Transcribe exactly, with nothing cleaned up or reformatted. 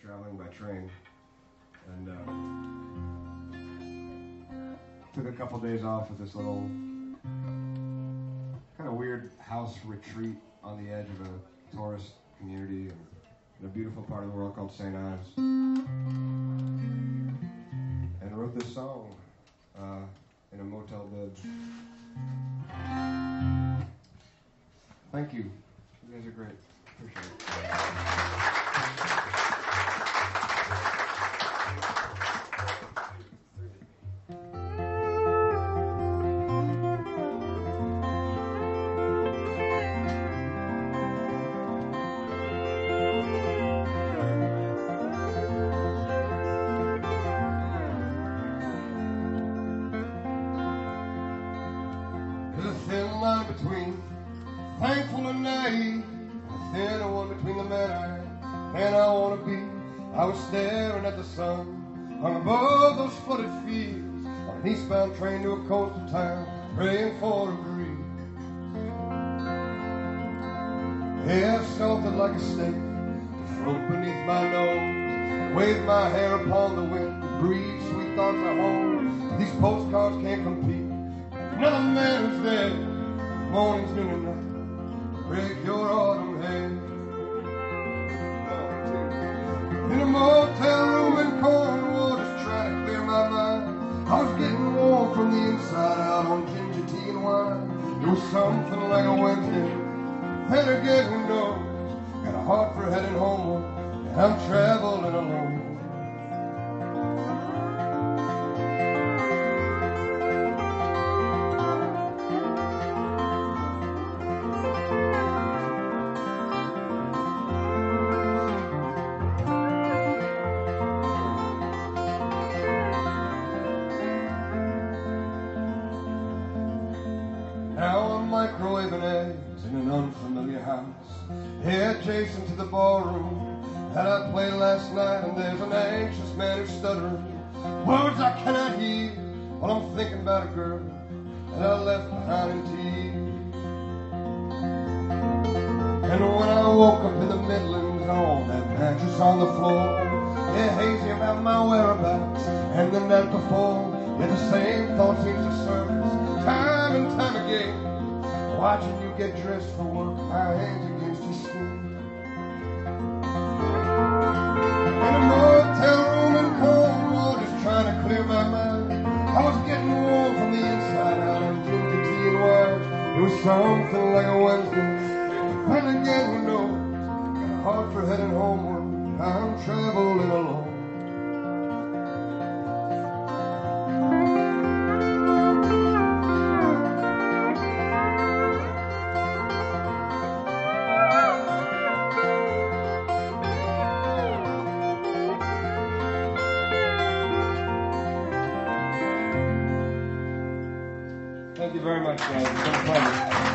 traveling by train, and uh, took a couple days off at this little kind of weird house retreat on the edge of a tourist community in a beautiful part of the world called Saint Ives, and wrote this song uh, in a motel bed. Thank you. You guys are great. Appreciate it. There's a thin line between thankful and naive, a thinner one between the man I am and I want to be. I was staring at the sun hung above those flooded fields on an eastbound train to a coastal town, praying for a breeze. Hair sculpted like a snake, the throat beneath my nose, waved my hair upon the wind, breathe sweet thoughts at home. These postcards can't compete. Another man who's dead, morning's noon and night, break your autumn hair. In a motel room in Cornwall, just trying to clear my mind. I was getting warm from the inside out on ginger tea and wine. It was something like a Wednesday, then again who knows. Got a heart for heading homeward, and I'm traveling alone. Now I'm microwaving eggs in an unfamiliar house, here adjacent to the ballroom that I played last night, and there's an anxious man who's stuttering words I cannot hear while I'm thinking about a girl that I left behind in tears. And when I woke up in the Midlands on that mattress on the floor, yeah, hazy about my whereabouts and the night before, yet the same thought seems to surface time and time again, watching you get dressed for work, my hands against your skin. In a motel room in Cornwall, just trying to clear my mind. I was getting warm from the inside out on ginger tea and wine. It was something like a Wednesday, and again who knows. Got a heart for heading homeward, I'm traveling alone. Thank you very much, guys. It's been a pleasure.